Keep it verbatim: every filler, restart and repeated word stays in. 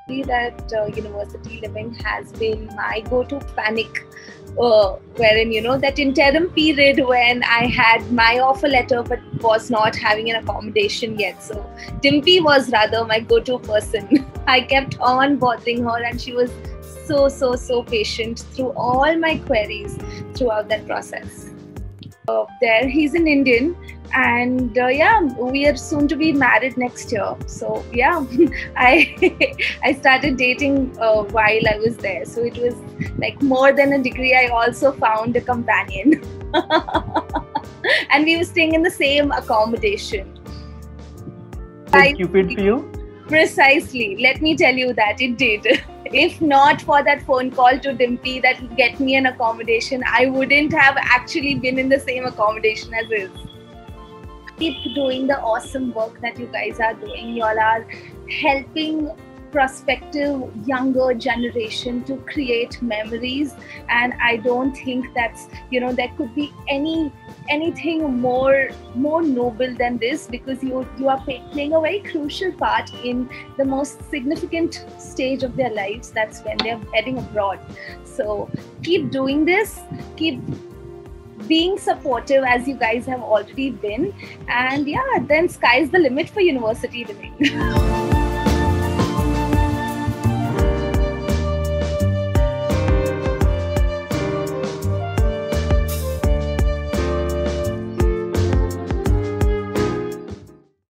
That uh, university living has been my go-to panic, uh, wherein, you know, that interim period when I had my offer letter but was not having an accommodation yet. So Dimpy was rather my go-to person. I kept on bothering her, and she was so so so patient through all my queries throughout that process. Uh, there, he's an Indian, and uh, yeah, we are soon to be married next year. So yeah, I I started dating uh, while I was there. So it was like more than a degree. I also found a companion, and we were staying in the same accommodation. Did Cupid for you? Precisely. Let me tell you that it did. If not for that phone call to Dimpy that get me an accommodation, I wouldn't have actually been in the same accommodation as is. Keep doing the awesome work that you guys are doing. You all are helping prospective younger generation to create memories, and I don't think that's, you know, there could be any anything more more noble than this, because you you are pay, playing a very crucial part in the most significant stage of their lives. That's when they're heading abroad. So keep doing this, keep being supportive as you guys have already been, and yeah, then sky's the limit for university living.